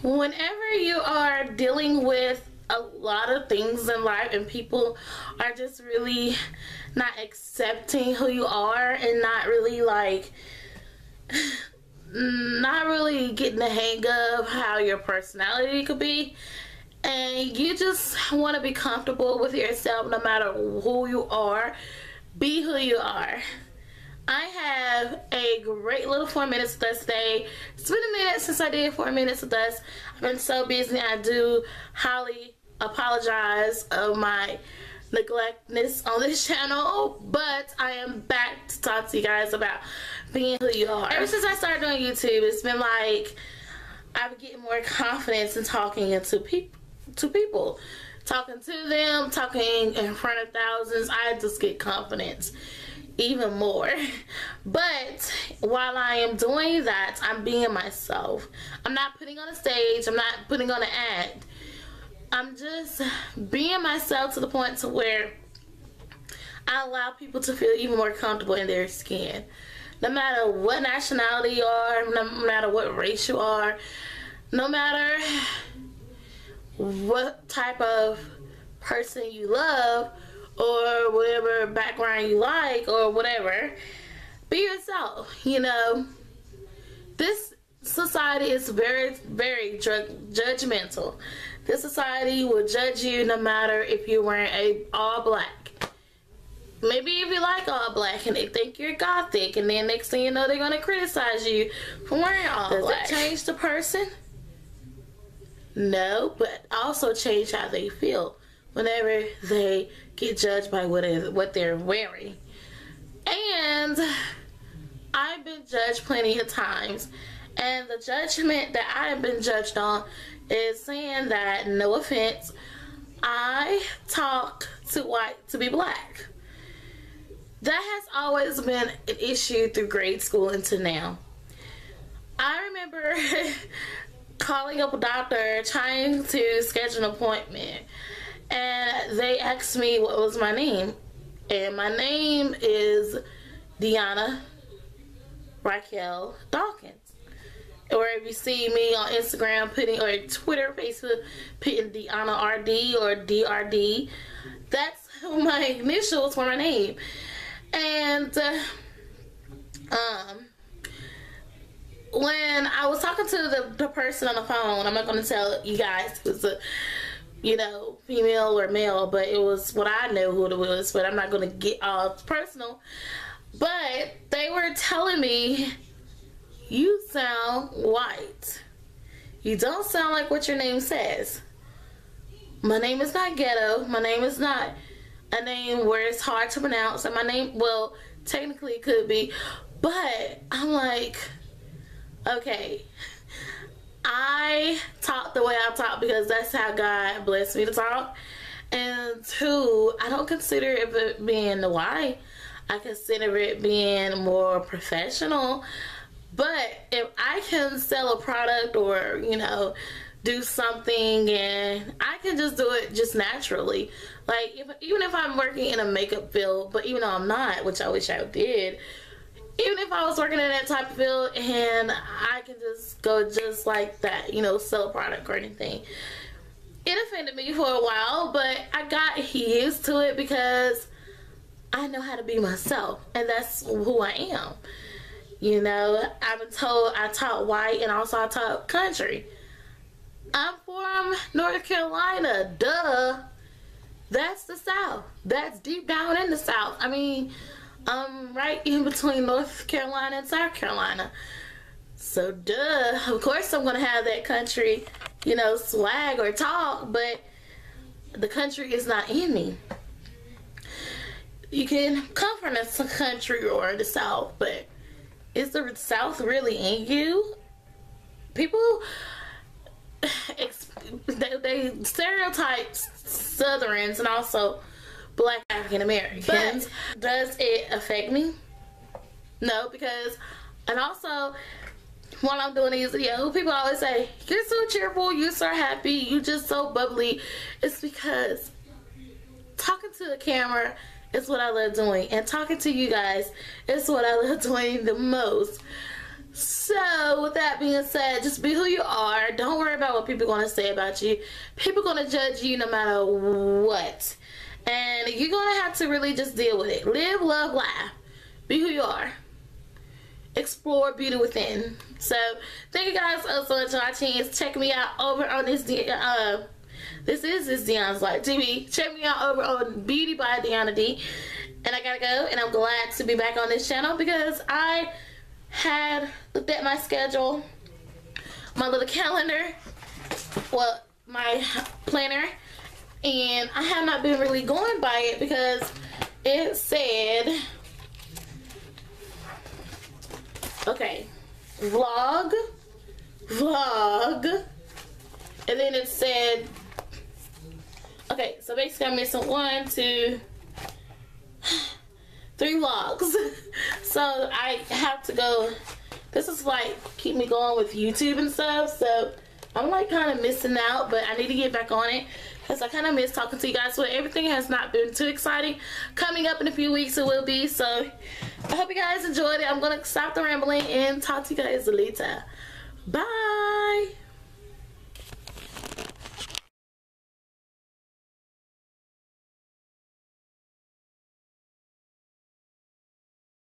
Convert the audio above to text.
Whenever you are dealing with a lot of things in life and people are just really not accepting who you are and not really like not really getting the hang of how your personality could be, and you just want to be comfortable with yourself no matter who you are, be who you are. I have a great little 4 minutes with us today. It's been a minute since I did 4 minutes with us. I've been so busy. I do highly apologize of my neglectness on this channel, but I am back to talk to you guys about being who you are. Ever since I started doing YouTube, it's been like I've been getting more confidence in talking to people, talking to them, talking in front of thousands. I just get confidence even more. But while I am doing that, I'm being myself. I'm not putting on a stage, I'm not putting on an act. I'm just being myself to the point to where I allow people to feel even more comfortable in their skin. No matter what nationality you are, no matter what race you are, no matter what type of person you love, or whatever background you like, or whatever, be yourself. You know, this society is very, very judgmental. This society will judge you no matter if you're wearing all black. Maybe if you like all black and they think you're gothic, and then next thing you know they're gonna criticize you for wearing all black. Does it change the person? No, but also change how they feel whenever they get judged by what they're wearing. And I've been judged plenty of times, and the judgment that I've been judged on is saying that, no offense, I talk too white to be black. That has always been an issue through grade school until now. I remember calling up a doctor trying to schedule an appointment, and they asked me what was my name, and my name is Deanna Raquel Dawkins. Or if you see me on Instagram putting, or Twitter, Facebook, putting Deanna RD or DRD, that's my initials for my name. And when I was talking to the person on the phone, I'm not going to tell you guys if it's a, you know, female or male, but it was what I know who it was, but I'm not going to get all personal. But they were telling me, you sound white. You don't sound like what your name says. My name is not ghetto. My name is not a name where it's hard to pronounce. And my name, well, technically it could be, but I'm like, okay, I talk the way I talk because that's how God blessed me to talk. And two, I don't consider it being white. I consider it being more professional. But if I can sell a product or, you know, do something, and I can just do it just naturally. Like, even if I'm working in a makeup field, but even though I'm not, which I wish I did, even if I was working in that type of field and I can just go just like that, you know, sell a product or anything. It offended me for a while, but I got used to it because I know how to be myself, and that's who I am. You know, I've been told I talk white and also I talk country. I'm from North Carolina, duh. That's the South. That's deep down in the South. I mean, I'm right in between North Carolina and South Carolina. So, duh. Of course I'm going to have that country, you know, swag or talk, but the country is not in me. You can come from the country or the South, but is the South really in you? People, they stereotype Southerns and also Black African Americans. But does it affect me? No, because, and also, while I'm doing these videos, people always say, you're so cheerful, you're so happy, you just so bubbly. It's because talking to the camera is what I love doing, and talking to you guys is what I love doing the most. So with that being said, just be who you are. Don't worry about what people are going to say about you. People are going to judge you no matter what. And you're going to have to really just deal with it. Live, love, laugh. Be who you are. Explore beauty within. So thank you guys so much for watching. Check me out over on this Deon's Life TV. Check me out over on Beauty by Deanna D. And I gotta go, and I'm glad to be back on this channel because I had looked at my schedule, my little calendar, well, my planner, and I have not been really going by it because it said, okay, vlog, and then it said, okay, so basically I'm missing 1, 2, 3 vlogs. So I have to go. This is like keep me going with YouTube and stuff, so I'm like kind of missing out, but I need to get back on it because I kind of miss talking to you guys. So everything has not been too exciting. Coming up in a few weeks it will be, so I hope you guys enjoyed it. I'm gonna stop the rambling and talk to you guys later. Bye.